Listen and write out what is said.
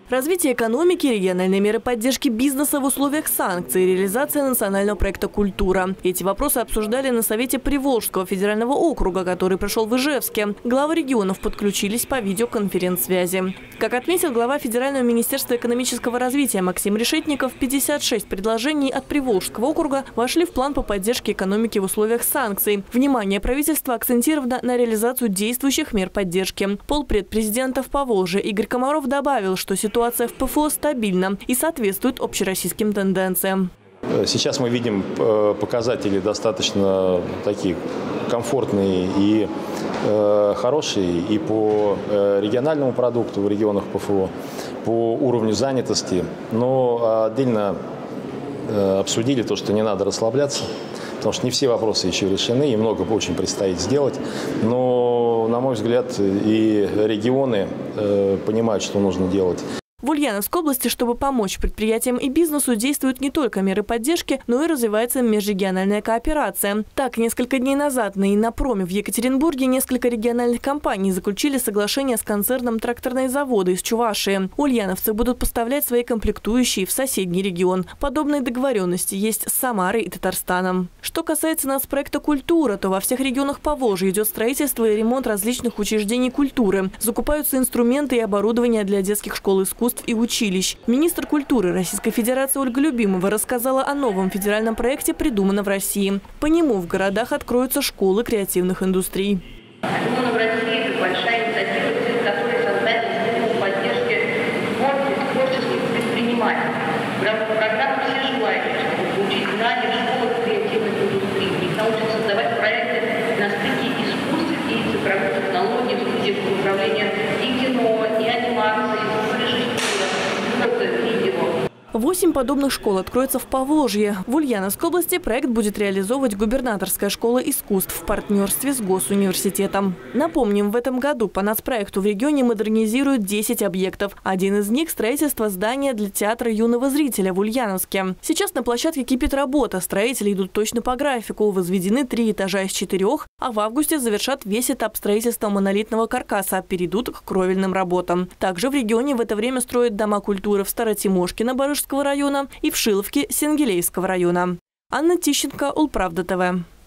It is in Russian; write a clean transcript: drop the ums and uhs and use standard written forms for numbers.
Развитие экономики, региональные меры поддержки бизнеса в условиях санкций, реализация национального проекта «Культура». Эти вопросы обсуждали на Совете Приволжского федерального округа, который прошел в Ижевске. Главы регионов подключились по видеоконференц-связи. Как отметил глава Федерального министерства экономического развития Максим Решетников, 56 предложений от Приволжского округа вошли в план по поддержке экономики в условиях санкций. Внимание правительства акцентировано на реализацию действующих мер поддержки. Полпред президента в Поволжье Игорь Комаров добавил, что ситуация в ПФО стабильна и соответствует общероссийским тенденциям. Сейчас мы видим показатели достаточно такие комфортные и хорошие и по региональному продукту в регионах ПФО, по уровню занятости. Но отдельно обсудили то, что не надо расслабляться, потому что не все вопросы еще решены и много очень предстоит сделать. Но, на мой взгляд, и регионы понимают, что нужно делать. В Ульяновской области, чтобы помочь предприятиям и бизнесу, действуют не только меры поддержки, но и развивается межрегиональная кооперация. Так, несколько дней назад на Иннопроме в Екатеринбурге несколько региональных компаний заключили соглашение с концерном «Тракторные заводы» из Чувашии. Ульяновцы будут поставлять свои комплектующие в соседний регион. Подобные договоренности есть с Самарой и Татарстаном. Что касается нацпроекта «Культура», то во всех регионах Поволжья идет строительство и ремонт различных учреждений культуры. Закупаются инструменты и оборудование для детских школ искусств и училищ. Министр культуры Российской Федерации Ольга Любимова рассказала о новом федеральном проекте «Придумано в России». По нему в городах откроются школы креативных индустрий. «Придумано в России» – это большая инициатива, которая создает институт поддержки творческих предпринимателей. В рамках программы все желающие, чтобы получить знания в школах креативных индустрий. Их научат создавать проекты на стыке искусств и цифровых технологий в студиях управления и кино, и анимации, и 8 подобных школ откроется в Поволжье. В Ульяновской области проект будет реализовывать губернаторская школа искусств в партнерстве с Госуниверситетом. Напомним, в этом году по нацпроекту в регионе модернизируют 10 объектов. Один из них – строительство здания для театра юного зрителя в Ульяновске. Сейчас на площадке кипит работа. Строители идут точно по графику. Возведены 3 этажа из 4, а в августе завершат весь этап строительства монолитного каркаса. Перейдут к кровельным работам. Также в регионе в это время строят дома культуры в Старотимошкино Барышского района и в Шиловке Сенгелейского района. Анна Тищенко, Улправда ТВ.